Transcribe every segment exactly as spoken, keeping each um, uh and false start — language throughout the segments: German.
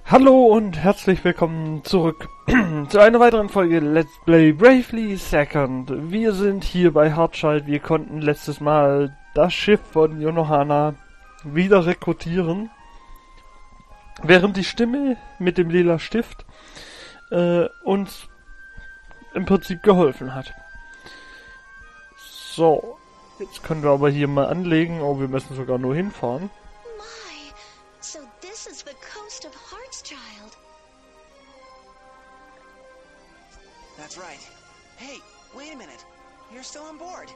Hallo und herzlich willkommen zurück zu einer weiteren Folge Let's Play Bravely Second. Wir sind hier bei Hartschalt. Wir konnten letztes Mal das Schiff von Yonohana wieder rekrutieren, während die Stimme mit dem lila Stift äh, uns im Prinzip geholfen hat. So, jetzt können wir aber hier mal anlegen. Oh, wir müssen sogar nur hinfahren. So this is the coast of Heartschild. That's right. Hey, wait a minute. You're still on board.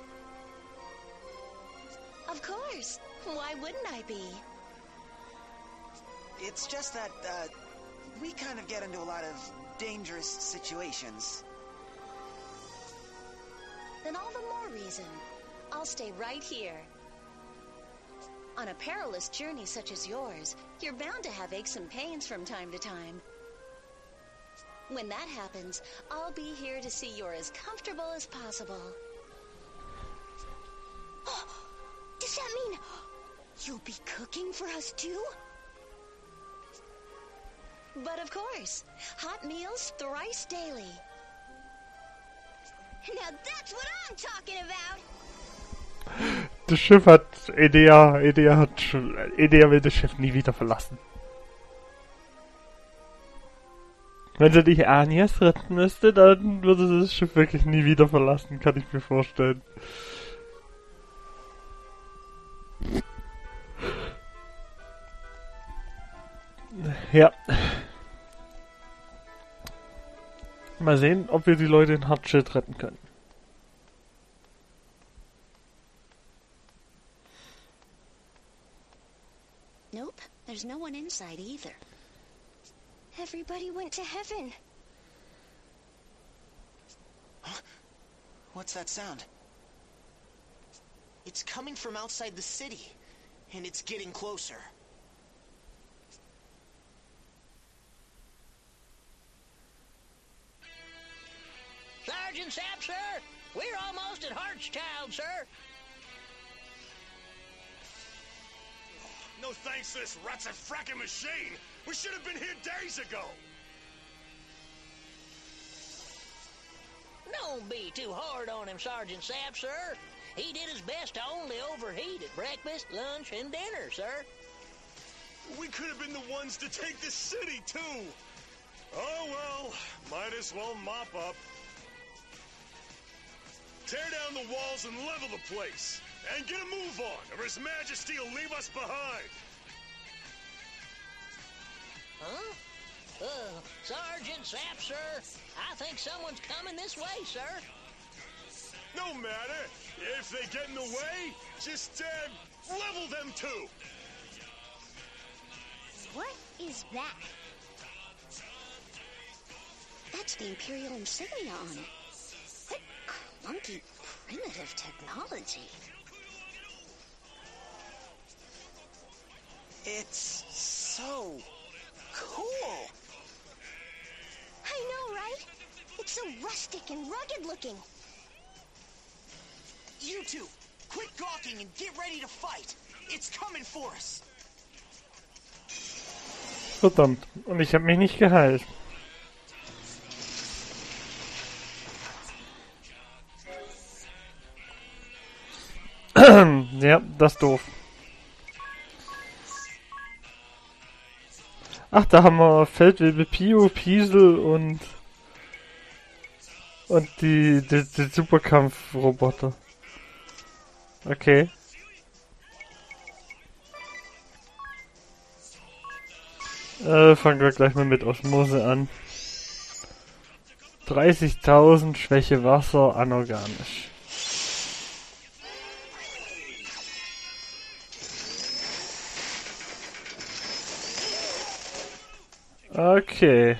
Of course. Why wouldn't I be? It's just that, uh, we kind of get into a lot of dangerous situations. Then all the more reason. I'll stay right here. On a perilous journey such as yours, you're bound to have aches and pains from time to time. When that happens, I'll be here to see you're as comfortable as possible. Does that mean you'll be cooking for us too? But of course, hot meals thrice daily. Now that's what I'm talking about! Das Schiff hat Edea, Edea hat schon, Edea will das Schiff nie wieder verlassen. Wenn sie dich Agnes retten müsste, dann würde sie das Schiff wirklich nie wieder verlassen, kann ich mir vorstellen. Ja. Mal sehen, ob wir die Leute in Hartschild retten können. Nope, there's no one inside either. Everybody went to heaven. Huh? What's that sound? It's coming from outside the city, and it's getting closer. Sergeant Sapp, sir! We're almost at Heartschild, sir! No thanks to this rat's a fracking machine! We should have been here days ago! Don't be too hard on him, Sergeant Sapp, sir. He did his best to only overheat at breakfast, lunch, and dinner, sir. We could have been the ones to take the city, too! Oh well, might as well mop up. Tear down the walls and level the place! And get a move on, or His Majesty will leave us behind! Huh? Uh, Sergeant Sapp, sir, I think someone's coming this way, sir. No matter! If they get in the way, just, uh, level them too! What is that? That's the Imperial insignia on it. What clunky, primitive technology. It's so cool. I know, right? It's so rustic and rugged looking. You two, quit gawking and get ready to fight. It's coming for us. Verdammt, und ich habe mich nicht geheilt. Ja, das ist doof. Ach, da haben wir Feldwebel Pio, Piesel und und die, die, die Superkampfroboter. Okay. Äh, fangen wir gleich mal mit Osmose an. dreißigtausend Schwäche Wasser, anorganisch. Okay.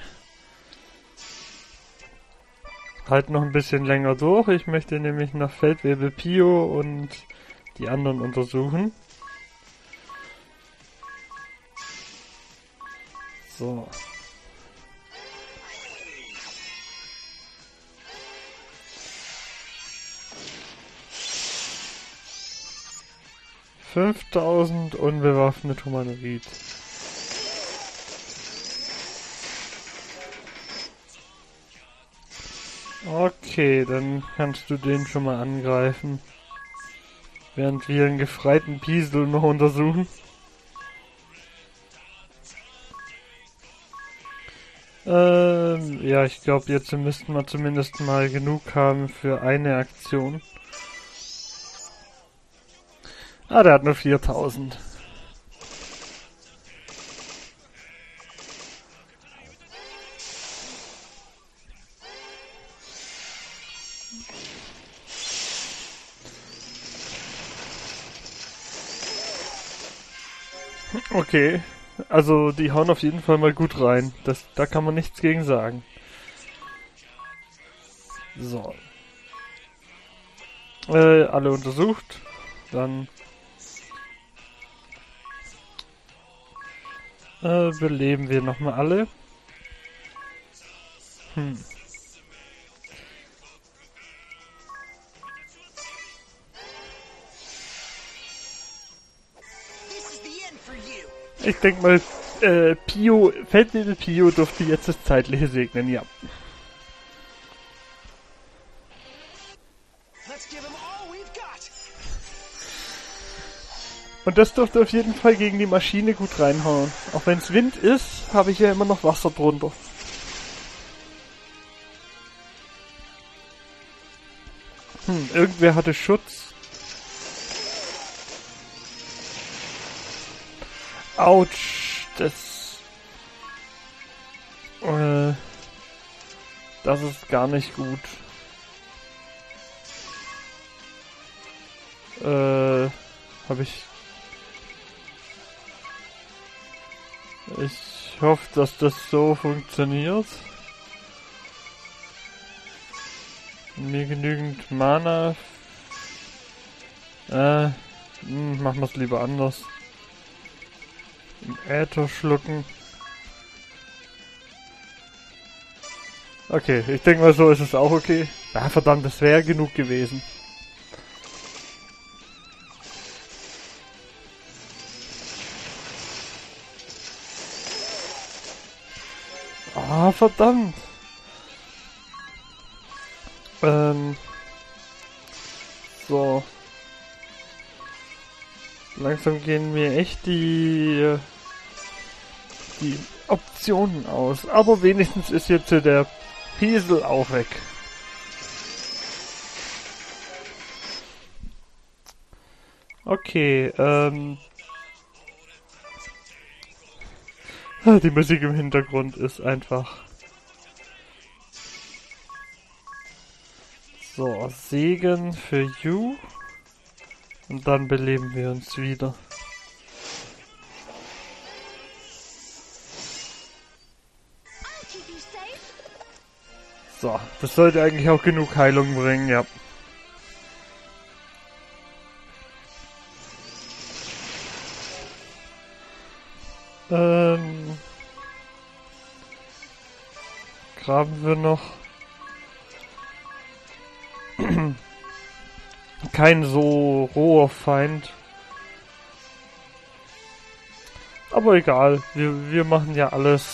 Halt noch ein bisschen länger durch. Ich möchte nämlich nach Feldwebel Pio und die anderen untersuchen. So. fünftausend unbewaffnet Humanoid. Okay, dann kannst du den schon mal angreifen. Während wir einen gefreiten Piesel noch untersuchen. Ähm, ja, ich glaube, jetzt müssten wir zumindest mal genug haben für eine Aktion. Ah, der hat nur viertausend. Okay, also die hauen auf jeden Fall mal gut rein. Das, da kann man nichts gegen sagen. So. Äh, alle untersucht. Dann äh, beleben wir nochmal alle. Hm. Ich denke mal, äh, Pio, Feldwebel Pio durfte jetzt das Zeitliche segnen, ja. Und das dürfte auf jeden Fall gegen die Maschine gut reinhauen. Auch wenn es Wind ist, habe ich ja immer noch Wasser drunter. Hm, irgendwer hatte Schutz. Autsch, das... Äh, das ist gar nicht gut. Äh, habe ich... Ich hoffe, dass das so funktioniert. Mir genügend Mana. Äh, mh, machen wir es lieber anders. Im Äther schlucken. Okay, ich denke mal, so ist es auch okay. Ah, verdammt, das wäre genug gewesen. Ah, verdammt. Ähm. So. Langsam gehen mir echt die, die Optionen aus. Aber wenigstens ist jetzt der Piesel auch weg. Okay, ähm... die Musik im Hintergrund ist einfach... So, Segen für You. Und dann beleben wir uns wieder. So, das sollte eigentlich auch genug Heilung bringen, ja. Ähm... Graben wir noch. Kein so roher Feind. Aber egal, wir, wir machen ja alles.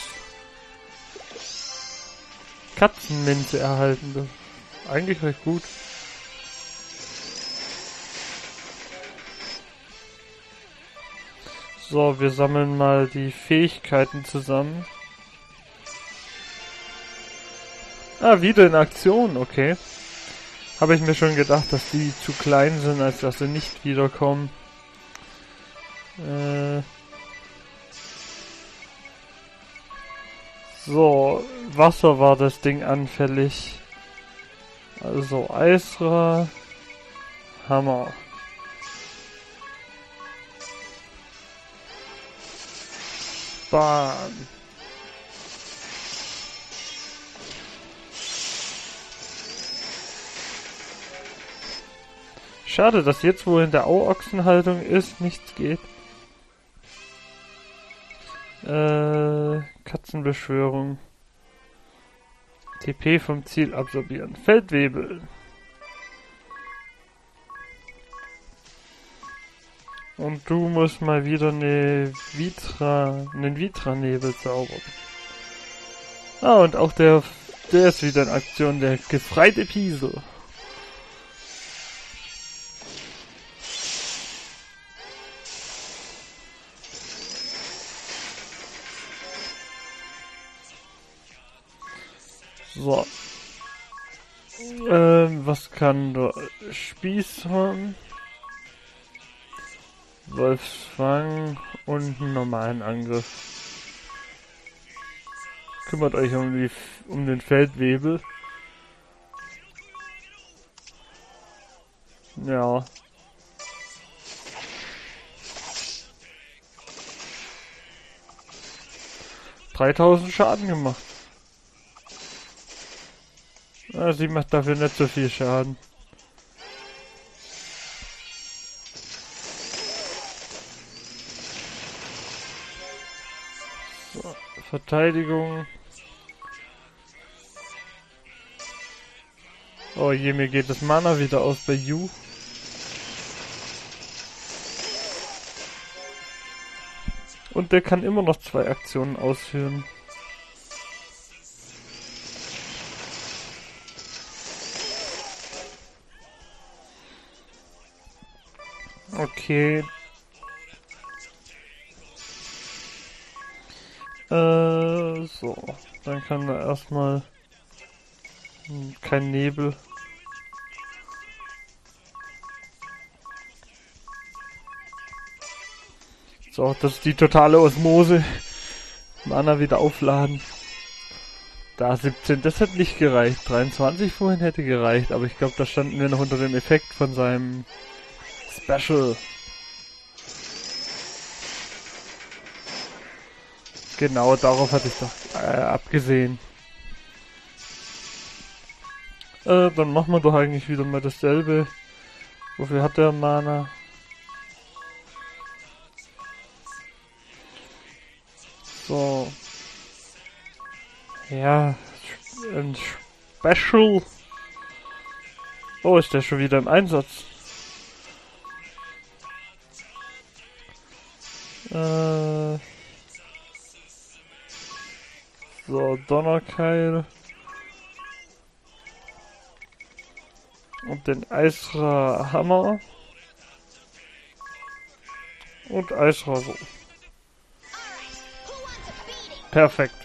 Katzenminze erhalten. Eigentlich recht gut. So, wir sammeln mal die Fähigkeiten zusammen. Ah, wieder in Aktion, okay. Habe ich mir schon gedacht, dass die zu klein sind, als dass sie nicht wiederkommen. Äh so, Wasser war das Ding anfällig. Also Eisra, Hammer. Bam. Schade, dass jetzt, wo in der Auochsenhaltung ist, nichts geht. Äh, Katzenbeschwörung. T P vom Ziel absorbieren. Feldwebel. Und du musst mal wieder eine Vitra, einen Vitra-Nebel zaubern. Ah, und auch der Der ist wieder in Aktion, der gefreite Piesel. So. Ähm, was kann der Spießhorn? Wolfsfang und einen normalen Angriff. Kümmert euch um die um den Feldwebel. Ja. dreitausend Schaden gemacht. Ah, sie macht dafür nicht so viel Schaden. So, Verteidigung. Oh je, mir geht das Mana wieder aus bei Yu. Und der kann immer noch zwei Aktionen ausführen. Okay. Äh, so. Dann kann er erstmal hm, kein Nebel. So, das ist die totale Osmose. Mana wieder aufladen. Da siebzehn, das hat nicht gereicht. dreiundzwanzig vorhin hätte gereicht, aber ich glaube, da standen wir noch unter dem Effekt von seinem Special. Genau, darauf hatte ich doch äh, abgesehen. Äh, dann machen wir doch eigentlich wieder mal dasselbe. Wofür hat der Mana? So. Ja, ein Special. Oh, ist der schon wieder im Einsatz? Äh. So, Donnerkeil. Und den Eisra Hammer. Und Eisra so. Perfekt.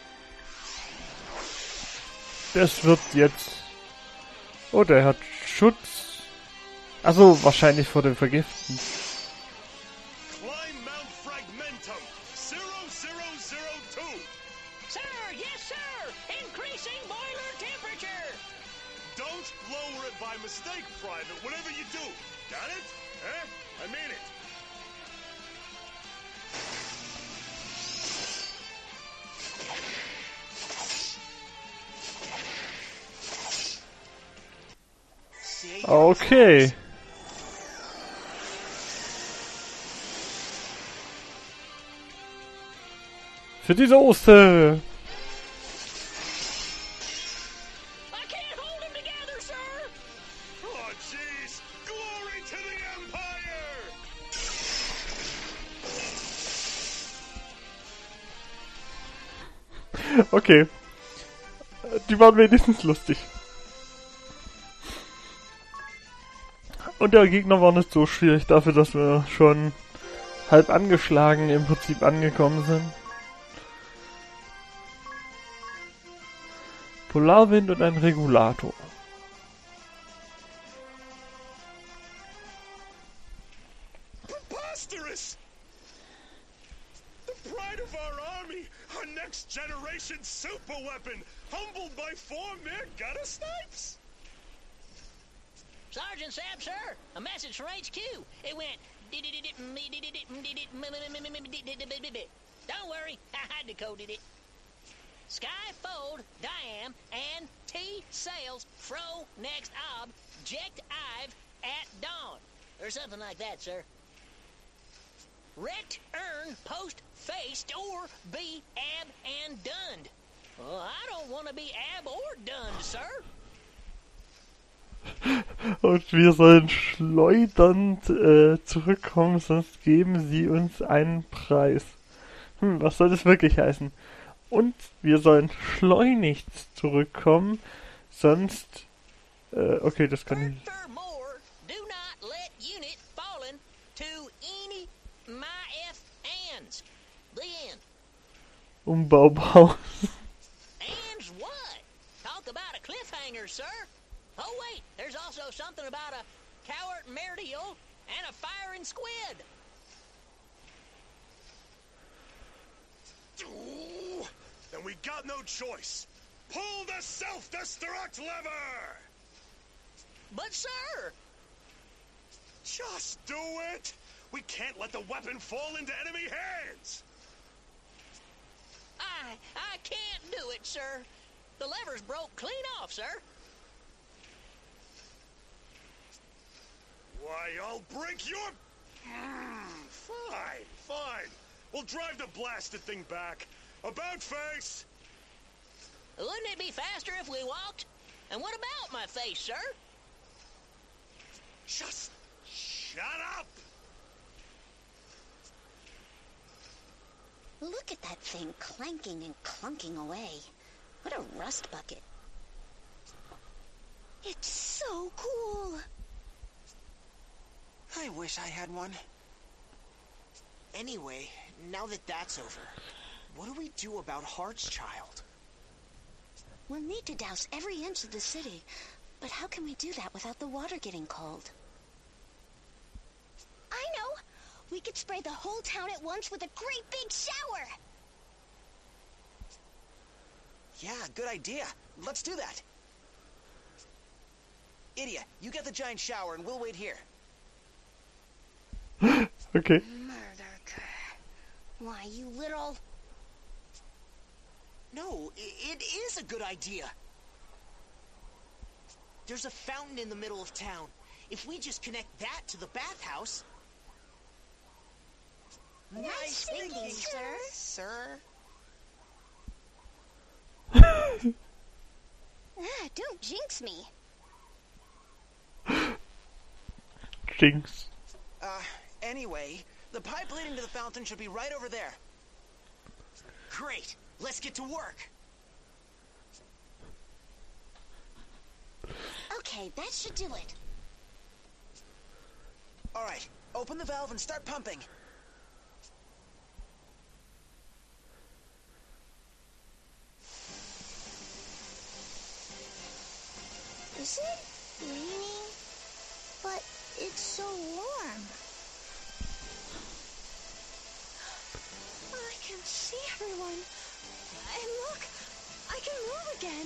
Das wird jetzt... Oh, der hat Schutz. Also wahrscheinlich vor dem Vergiften. Climb Mount Fragmentum, zero zero zero two. Sir, yes, sir! Increasing boiler temperature! Don't lower it by mistake, Private, whatever you do. Got it? Eh? I mean it. Okay. Für die Soße. I can't hold them together, sir! Oh, jeez. Glory to the Empire! Okay. Die waren wenigstens lustig. Und der Gegner war nicht so schwierig dafür, dass wir schon halb angeschlagen im Prinzip angekommen sind. Polarwind und ein Regulator. Preposterous! The pride of our army, our next generation super weapon, humbled by four mere gutter snipes! Sergeant Sapp, sir, a message from H Q. It went... Don't worry, I decoded it. Skyfold, Diam, and T Sales, Fro, next ob, Ject Ive, at dawn. Or something like that, sir. Rect, earn, post, faced, or be ab and dunned. Well, I don't want to be ab or dunned, sir. Und wir sollen schleudernd äh, zurückkommen, sonst geben sie uns einen Preis. Hm, was soll das wirklich heißen? Und wir sollen schleunigst zurückkommen, sonst... Äh, okay, das kann ich... Furthermore, do not let unit fallen to any my F hands. The end. Umbauhaus. Hands what? Talk about a cliffhanger, sir. Oh wait, there's also something about a coward Merdial and a firing squid. Ooh, then we got no choice. Pull the self-destruct lever! But sir, Just do it! We can't let the weapon fall into enemy hands! I I can't do it, sir. The lever's broke clean off, sir. Why, I'll break your... Mm, fine, fine. We'll drive the blasted thing back. About face! Wouldn't it be faster if we walked? And what about my face, sir? Just shut up! Look at that thing clanking and clunking away. What a rust bucket. It's so cool. I wish I had one. Anyway, now that that's over, what do we do about Heartschild? We'll need to douse every inch of the city, but how can we do that without the water getting cold? I know! We could spray the whole town at once with a great big shower! Yeah, good idea. Let's do that. Idia, you get the giant shower and we'll wait here. Okay. Murder. Why, you little... No, I it is a good idea. There's a fountain in the middle of town. If we just connect that to the bathhouse... Nice thinking, sir. Sir? Ah, don't jinx me. Jinx. Uh, anyway, the pipe leading to the fountain should be right over there. Great! Let's get to work! Okay, that should do it. Alright, open the valve and start pumping. Is it raining? But it's so warm. I can see everyone. And look, I can move again.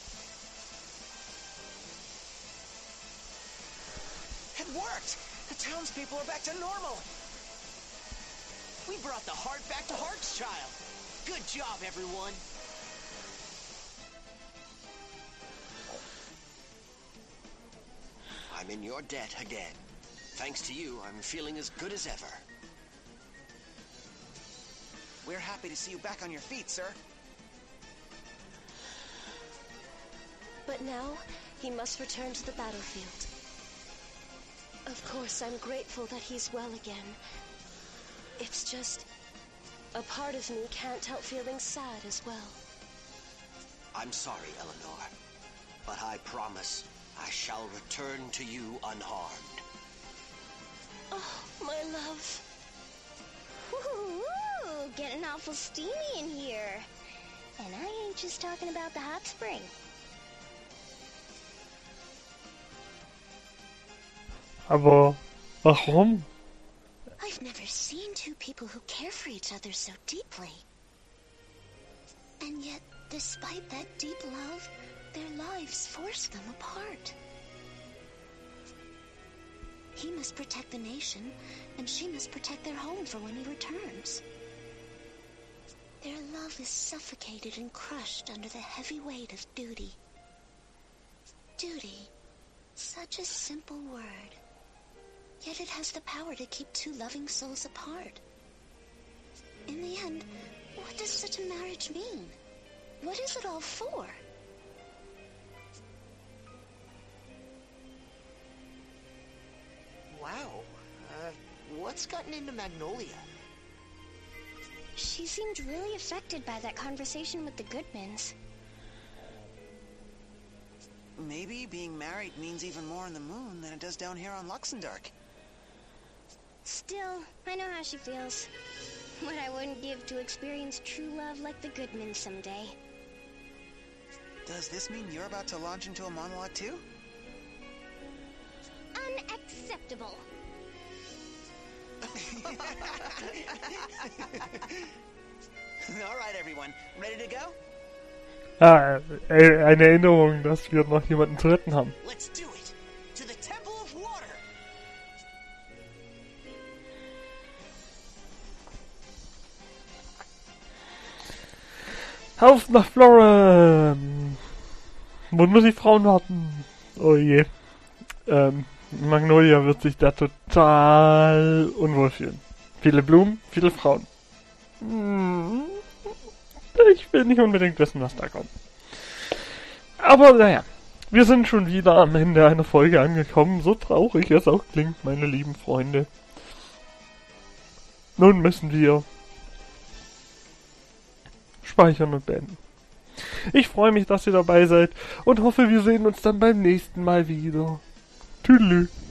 It worked! The townspeople are back to normal! We brought the heart back to Heartschild! Good job, everyone! I'm in your debt again. Thanks to you, I'm feeling as good as ever. We're happy to see you back on your feet, sir. But now, he must return to the battlefield. Of course, I'm grateful that he's well again. It's just... a part of me can't help feeling sad as well. I'm sorry, Eleanor, but I promise I shall return to you unharmed. Oh, my love. Woo-hoo-hoo! Getting awful steamy in here. And I ain't just talking about the hot spring. Aber warum? I've never seen two people who care for each other so deeply. And yet, despite that deep love, their lives force them apart. He must protect the nation, and she must protect their home for when he returns. Their love is suffocated and crushed under the heavy weight of duty. Duty. Such a simple word. Yet it has the power to keep two loving souls apart. In the end, what does such a marriage mean? What is it all for? Wow. Uh, what's gotten into Magnolia? She seemed really affected by that conversation with the Goodmans. Maybe being married means even more on the moon than it does down here on Luxembourg. Still, I know how she feels. What I wouldn't give to experience true love like the Goodmans someday. Does this mean you're about to launch into a monologue too? Unacceptable. All right, everyone. Ready to go? Ah, äh, eine Erinnerung, dass wir noch jemanden zu retten haben. Let's do it. To the Temple of Water. Auf nach Flora! Wo nur die Frauen warten. Oh je. Ähm, Magnolia wird sich da total unwohl fühlen. Viele Blumen, viele Frauen. Hm, ich will nicht unbedingt wissen, was da kommt. Aber naja, wir sind schon wieder am Ende einer Folge angekommen. So traurig es auch klingt, meine lieben Freunde. Nun müssen wir speichern und beenden. Ich freue mich, dass ihr dabei seid und hoffe, wir sehen uns dann beim nächsten Mal wieder. Tüdelü.